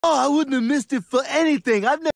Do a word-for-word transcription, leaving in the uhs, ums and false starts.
Oh, I wouldn't have missed it for anything. I've never